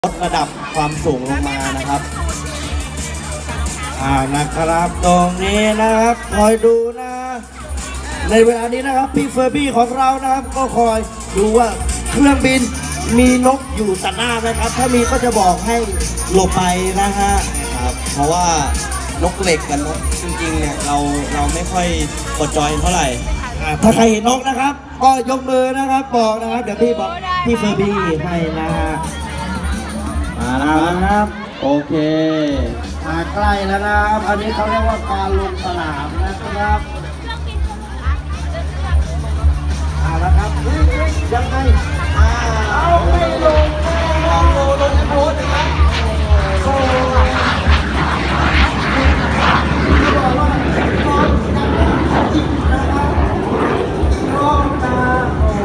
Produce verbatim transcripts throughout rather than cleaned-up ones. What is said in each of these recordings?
ลดระดับความสูงลงมานะครับอ่านะครับตรงนี้นะครับคอยดูนะในเวลานี้นะครับพี่เฟอร์บี้ของเรานะครับก็คอยดูว่าเครื่องบินมีนกอยู่ตัดหน้าไหมครับถ้ามีก็จะบอกให้หลบไปนะฮะครับเพราะว่านกเหล็กกับนกจริงๆเนี่ยเราเราไม่ค่อยกดจอยเท่าไหร่ถ้าใครเห็นนกนะครับก็ยกมือนะครับบอกนะครับเดี๋ยวพี่บอกพี่เฟอร์บี้ให้นะฮะมาแล้วนะครับโอเคมาใกล้แล้วนะครับอันนี้เขาเรียกว่าการลงสนามนะครับเอาละครับยังไงเอาไม่ลงลงลงโพสนะครับโอ้บอกว่าน้องจิตนะครับน้องตาโอ้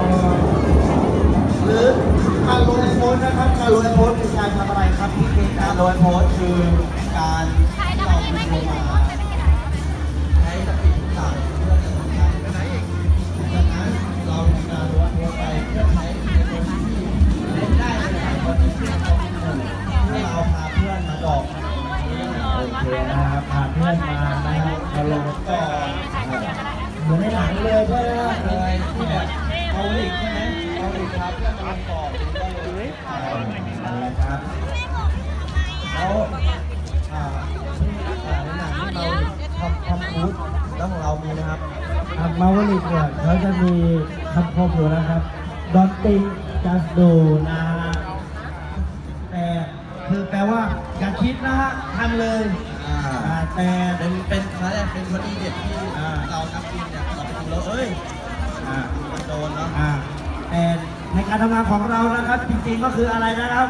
หรือการลงโพสนะครับการลงโพสคือการทำอะไรครับพี่เคนการลงโพสคือการเราลงมาใช้สปีดต่างเพื่อจะทำการไปไหนอีกจากนั้นเราทำการลงโพสไปเพื่อใช้ในตัวที่เล่นได้ในการบอลที่เราเป็นหนึ่งให้เราพาเพื่อนมาดอกโอเคนะครับพาเพื่อนมานะครับมาลงก่อนเหมือนในหนังเลยใช่ไหมเลยที่แบบเอาอีกใช่ไหมเอาอีกครับเพื่อนมาลงก่อนได้เลยอะไรครับแล้วอ่าที่ในหนังที่เราทำทำฟูดแล้วของเรามีนะครับมาวลิกเนี่ยเขาจะมีคำคมอยู่นะครับดอนติงจัสดูนะแต่คือแปลว่าอย่าคิดนะฮะทำเลยแต่เป็นเป็นเขาเรียกเป็นวลีเด็ดที่เรานักบินเนี่ยเราไปดูแล้วเอ้ยมันโดนเนาะแต่ในการทำงานของเรานะครับจริงๆก็คืออะไรนะครับ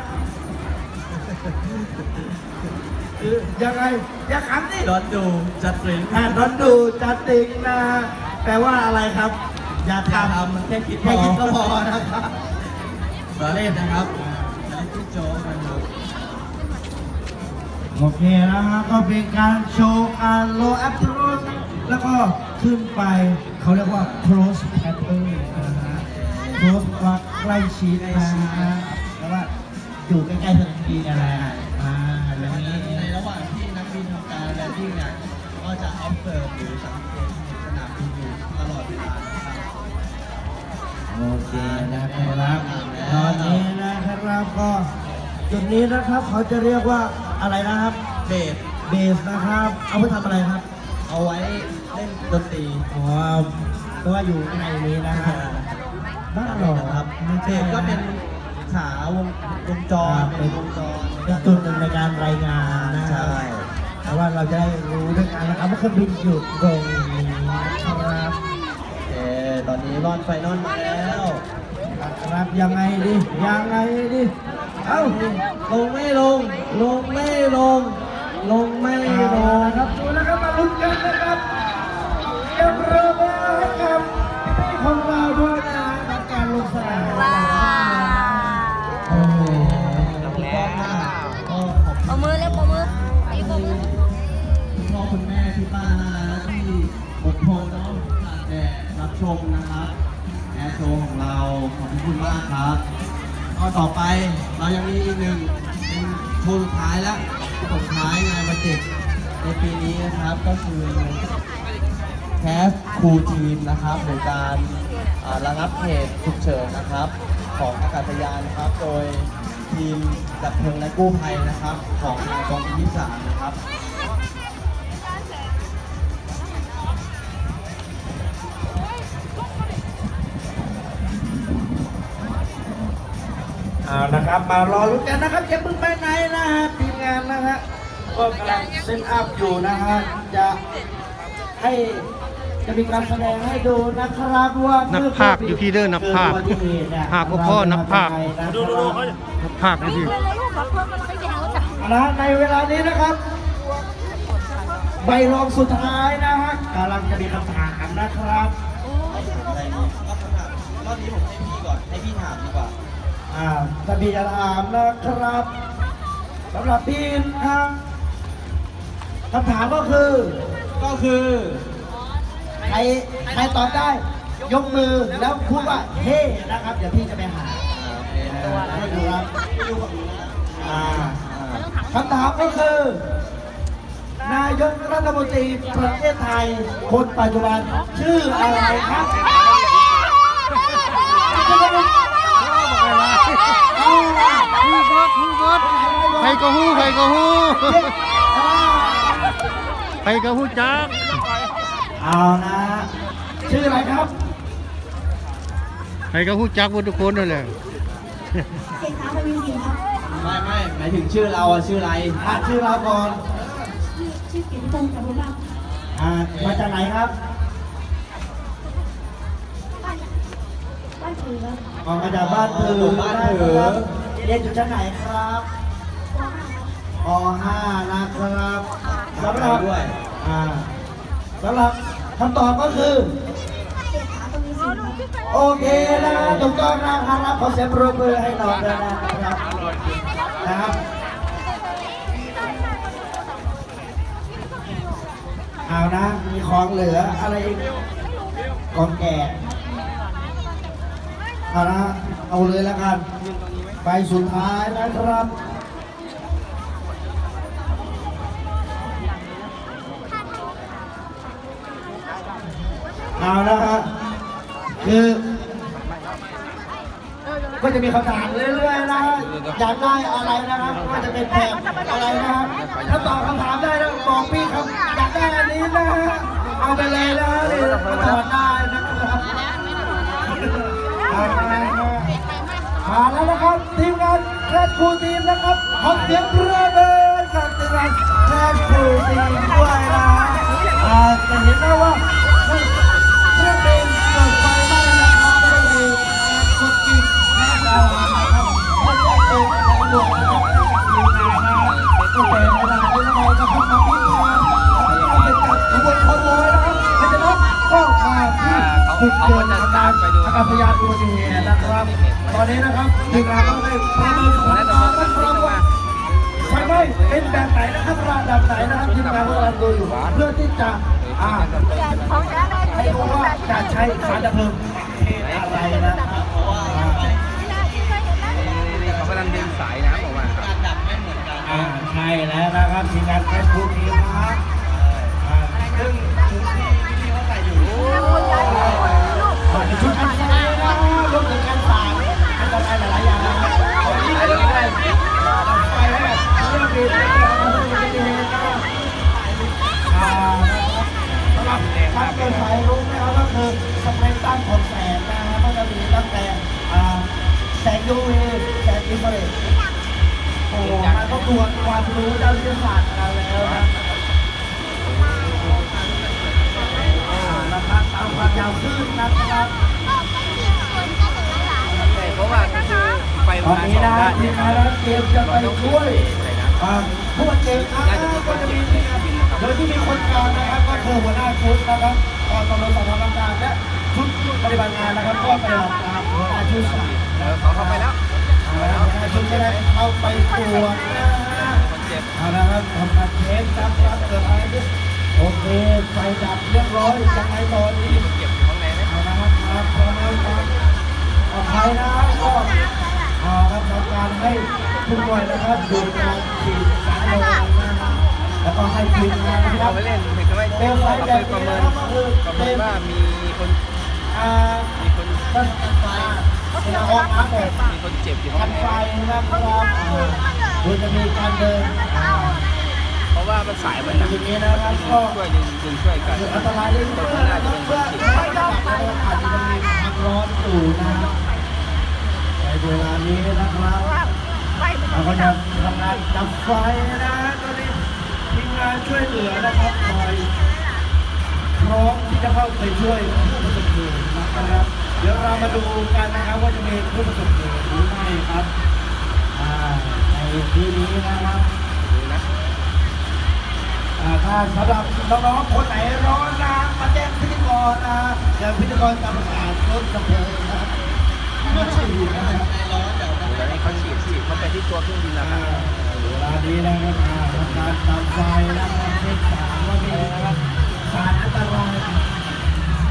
คือยังไงอย่าขำดิดอนดูจัดติงดอนดูจัดติงนะแปลว่าอะไรครับอย่าทำแค่คิดแค่คิดก็พอนะครับสาเล่นนะครับอันนี้ที่โจ้กันดูโอเคนะฮะก็เป็นการโชว์การโลอัพโรสแล้วก็ขึ้นไปเขาเรียกว่า close pattern นะฮะ close ว่าใกล้ชิดนะฮะแล้วว่าอยู่ใกล้ๆสนามบินอะไรอ่าอย่างนี้ในระหว่างที่นักบินทำการแลนดิ้งเนี่ยก็จะ observe หรือสังเกตสนามบินอยู่ตลอดเวลานะครับโอเคนะครับตอนนี้นะครับก็จุดนี้นะครับเขาจะเรียกว่าอะไรนะครับเบสเบสนะครับเอาไว้ทำอะไรครับเอาไว้เล่นดนตรีอ๋อเพราะว่าอยู่ในนี้นะครับบ้าหรอครับเบสก็เป็นขาวงวงจรเป็นวงจรเป็นจุดหนึ่งในการรายงานนะครับแต่ว่าเราจะได้รู้ด้วยกันนะครับว่าเครื่องบินอยู่ตรงนี้นะครับเออตอนนี้รอดไฟนอลมาแล้วครับยังไงดิยังไงดิเอ้าลงไม่ลงลงไม่ลงลงไม่ลงครับดูนะครับมาลุ้นกันนะครับเก็บเรือมาให้กับของเราด้วยนะครับการลงสนามโอ้โหแล้วเอามือเล็บเอามือไอ้มือคุณพ่อคุณแม่ที่ป้านะที่อดทนเนาะแต่รับชมนะครับแอร์โชว์ของเราขอบคุณมากครับก็ต่อไปเรายังมีอีกหนึ่งเป็นโชว์สุดท้ายแล้วสุดท้ายงานวันเด็กในปีนี้นะครับก็คือแคสคูทีมนะครับโดยการระงับเหตุฉุกเฉินนะครับของอากาศยานนะครับโดยทีมดับเพลิงและกู้ภัยนะครับของกองบินที่สามนะครับเอานะครับมารอลุ้นกันนะครับจะพึ่งไปไหนนะฮะทีมงานนะฮะก็กำลังเซตอัพอยู่นะฮะจะให้จะมีการแสดงให้ดูนะครับว่านักภาคอยู่ที่เดินนักภาคภาคพ่อนักภาคดูดูเขานักภาคอยู่ที่นะในเวลานี้นะครับใบรองสุดท้ายนะฮะกำลังจะมีคำถามนะครับอะไรนี้รอบนี้ผมให้พี่ก่อนให้พี่ถามดีกว่าอ่าจะมีคำถามนะครับสำหรับพี่ครับคำถามก็คือก็คือใครใครตอบได้ยกมือแล้วพูดว่าเฮ้นะครับเดี๋ยวพี่จะไปหาตัวนะให้ดูครับอ่าคำถามก็คือ นายกรัฐมนตรีประเทศไทยคนปัจจุบันชื่ออะไรครับฮู้เบิดฮู้เบิดใครก็ฮู้ใครก็ฮู้ใครก็ฮู้จักเอานะ ชื่ออะไรครับใครก็ฮู้จักหมดทุกคนนั่นแหละเศรษฐาทวีสินครับไม่ไม่หมายถึงชื่อเราอะชื่ออะไรอ่ะชื่อเราก่อนชื่อชื่อเกียรติพงศ์กับผมครับอ่ามาจากไหนครับบ้านบ้านถือครับออกมาจากบ้านผือบ้านผือเรียนอยู่ชั้นไหนครับป .ห้าป . ห้า นะครับสำหเรารับด้วยอ่าสำหรับคำตอบก็คือเศรษฐาทวีสินครับโอเคนะถูกต้องนะครับขอเสียงปรบมือให้น้องด้วยนะครับนะครับเอานะมีของเหลืออะไรอีกของแก่เอานะเอาเลยแล้วกันไปสุดท้ายนะครับ เอาละครับคือก็จะมีคำถามเรื่อยๆนะอยากได้อะไรนะครับก็จะเป็นแถบอะไรนะครับถ้าตอบคำถามได้แล้วบอกพี่ครับอยากได้อันนี้นะฮะเอาไปเลยนะนี่มาถอดได้นะครับเอาละครับมาแล้วนะครับทีมงานแคทคูทีมนะครับขอเสียงปรบมือกับทีมงานแคทคูทีมด้วยนะอ่าจะเห็นได้ว่าเครื่องบินเกิดไฟไหม้นะครับไม่ได้มีกดกิ่งและดาวนะครับไม่ใช่เองในหลวงนะครับทีมงานนะก็เป็นเวลาที่เราจะทำมาพิจารณาแล้วก็เป็นจัดขบวนคอนโวยนะครับเพราะฉะนั้นก็มาที่จุดเกิดอาการอากาศยานอุบัติเหตุนะครับ ตอนนี้นะครับทีมงานก็ได้ประเมินสถานการณ์นะครับว่าไฟไหม้เป็นแบบไหนนะครับระดับไหนนะครับทีมงานกำลังดูอยู่เพื่อที่จะอ่า ให้รู้ว่าจะใช้สารดับเพลิงอะไรนะครับเพราะว่าเขากำลังดึงสายน้ำออกมาครับการดับไม่เหมือนกันอ่าใช่แล้วนะครับทีมงานแคสบูทีมนะครับอ่าซึ่งชุดที่พี่เขาใส่อยู่อ่าชุดกันไฟนะรวมถึงกันสาดอันตรายหลายๆอย่างนะครับตอนนี้ก็ได้ดับไฟให้แบบเรื่องดีนะครับเรื่องดีนะครับอ่าสำหรับการเกิดไฟลุกนะครับก็คือสเปกตรัมของแสงนะครับก็จะมีตั้งแต่อ่าแสง ยู วี แสงอินฟราเรดโอ้มันก็ตรวจความรู้ด้านวิทยาศาสตร์กันแล้วนะอ่านะครับตามความยาวคลื่นนะครับเพราะว่าคือไฟตอนนี้นะทีมงานแล้วเตรียมจะไปช่วยอ่าผู้บาดเจ็บนะก็จะมีที่โดยที่มีคนกลางนะครับก็คือหัวหน้าชุดนะครับกองกำลังสำรวจการและชุดปฏิบัติงานนะครับก็ไปรับตามหัวหน้าชุดสามเออเขาเข้าไปแล้วหัวหน้าชุดจะได้เข้าไปตรวจนะฮะคนเจ็บเอาละครับทำการเทสครับครับเกิดอะไรขึ้นโอเคไฟดับเรียบร้อยยังไงต่อนี้เจ็บอยู่ข้างในไหมเอาละครับครับพร้อมแล้วครับปลอดภัยนะก็เอาครับทำการให้ผู้ป่วยนะครับหยุดการฉีดสารลงนะครับแล้วก็ให้ทีมงานนะครับเราไปเล่นเห็นไหมเปลวไฟเราแบเคบยประนี้เมินะนครับก็คือประเมิเป็น นว่ามีคนอ่ามีคนต้นไฟเป็นออกมาแบบมีคนเจ็บอยู่คัข้างนในไฟนะครับอ่าโดยจะมีการเดินอ่าเพราะว่ามันสายมันหนักอย่างนี้นะครับก็ช่วยดึงดึงช่วยกันคืออันตรายเลยเพื่อนนะครับเพื่อนให้ดับแล้วอาจจะมีความร้อนอยู่นะในเวลานี้นะครับเราก็จะทำงานดับไฟนะตอนนี้ทีมงานช่วยเหลือนะครับคอยพร้อมที่จะเข้าไปช่วยผู้ประสบเหตุนะครับ เดี๋ยวเรามาดูกันนะครับว่าจะมีผู้ประสบเหตุหรือไม่ครับอ่าในที่นี้นะครับดูนะอ่าถ้าสำหรับน้องๆคนไหนร้อนนะมาแจ้งพิธีกรนะอย่างพิธีกรตามประกาศรถกระเพลิงนะครับมาฉีดนะครับแล้วนี่เขาฉีดฉีดเข้าไปที่ตัวเครื่องบินแล้วอ่าครับเวลานี้นะครับอ่าทำการตามไฟนะครับเช็คสารว่ามีอะไรนะครับสารอันตรายอ่า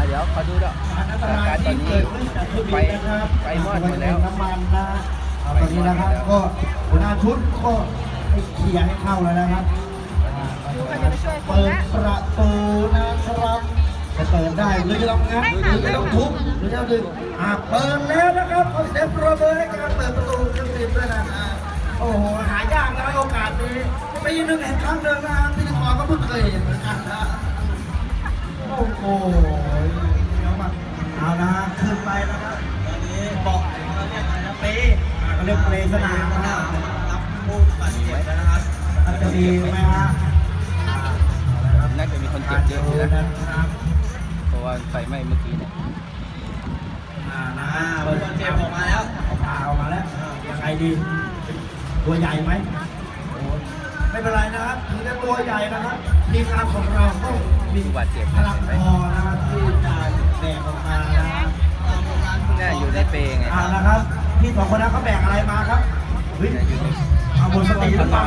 เดี๋ยวขอดูด้วยอันตสถานรายการณ์ตอที่นนี้เกิดขึ้นจากเครื่องไฟบินนะครับไฟมอดหมดแล้วน้ำมันนะเอาตอนนี้นะครับก็หัวหน้าชุดก็ให้เคลียร์ให้เข้าแล้วนะครับเปิดประตูนะครับจะเปิดได้หรือจะต้องงัดหรือจะต้องทุบหรือจะดึงอ่าเปิดแล้วนะครับขอเสียงปรบมือให้การเปิดประตูเครื่องบินด้วยนะฮะโอ้โหหายากนะโอกาสนี้ปีหนึ่งเห็นครั้งหนึ่งนะพิธีกรก็เพิ่งเคยเห็นเหมือนกันนะโอ้โหเดี๋ยวมาเอาละขึ้นไปนะครับตอนนี้บอกเขาเรียกอะไรนะเปเขาเรียกเปสนามนะครับรับผู้บาดเจ็บนะครับจะมีไหมฮะน่าจะมีคนเจ็บเยอะอยู่นะเพราะว่าไฟไหม้เมื่อกี้เนี่ยอ่านะคนเจ็บออกมาแล้วออกมาออกมาแล้วยังไงดีตัวใหญ่ไหมโอ้ไม่เป็นไรนะครับถึงจะตัวใหญ่นะครับทีมงานของเราก็มีพลังพอนะครับที่จะแบกออกมานะครับน่าอยู่ในเปรย์ไงคอ่ารับนะครับพี่สองคนนั้นเขาแบกอะไรมาครับเฮ้ยเอาบนสติหรือเปล่า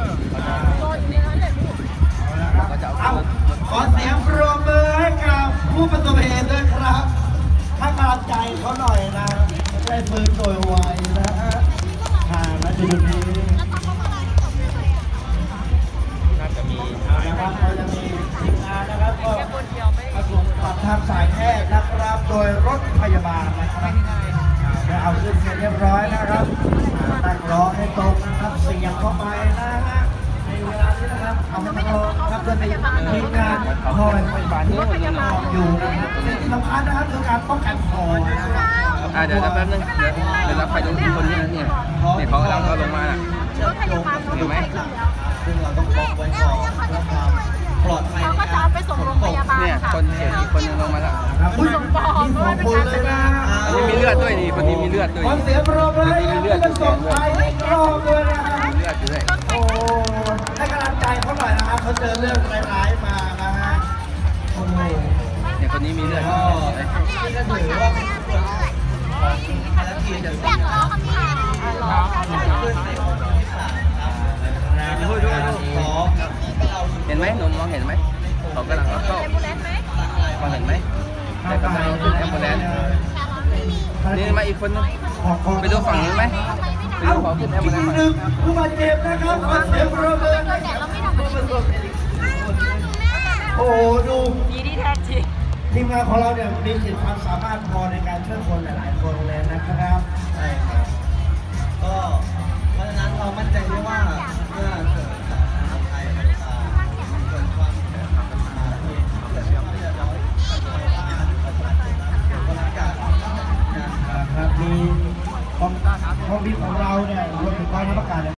เอาขอเสียงปรบมือให้กับผู้ประสบเหตุด้วยครับให้กำลังใจเขาหน่อยนะได้ฟื้นโดยไวนะฮะทางและจุดนี้น่าจะมีนะครับเราจะมีทีมงานนะครับก็มาส่งกับทางสายแพทย์นะครับโดยรถพยาบาลนะครับได้เอาขึ้นเสร็จเรียบร้อยนะครับตั้งล้อให้ตรงนะครับเสียบเข้าไปนะฮะในเวลานี้นะครับเอาให้ตรงครับจะมีทีมงานคอยบานนี้คนนึงนะอยู่นะครับสิ่งที่สำคัญนะครับคือการป้องกันคอนะครับอ่าเดี๋ยวแป๊บนึงเดี๋ยวเดี๋ยวรับไฟตรงคนนี้นะเนี่ยเนี่ยเขากำลังเขาลงมาน่ะ เห็นไหมซึ่งเราต้องป้องไว้ก่อนเพื่อความปลอดภัยเขาก็จะเอาไปส่งโรงพยาบาลเนี่ยค่ะคนเจ็บอีกคนนึงลงมาแล้วผู้สมปองด้วยเป็นการแสดงอันนี้มีเลือดด้วยดิคนนี้มีเลือดด้วยขอเสียงปรบมือให้ผู้สมปองอีกรอบด้วยนะครับมีเลือดอยู่ด้วยโอ้ให้กำลังใจเขาหน่อยนะครับเขาเจอเรื่องร้ายๆมานะฮะโอ้โหเนี่ยคนนี้มีเลือดก็ก็ถือว่าเป็นส่วนของภารกิจจะอยากร้องคำนี้ร้องดูดูดูเห็นไหมหนุ่มมองเห็นไหมเขากำลังเอาเข้ามองเห็นไหมแต่กำลังขึ้นแอมบูเลนซ์นี่มาอีกคนนึงไปดูฝั่งนี้ไหมไปดูเขาขึ้นแอมบูเลนซ์หนึ่งผู้บาดเจ็บนะครับขอเสียงปรบมือให้กับผู้ประสบเหตุโอ้โหดูดีที่แท้จริงทีมงานของเราเนี่ยมีขีดความสามารถพอในการช่วยคนหลายๆคนเลยนะครับใช่ครับก็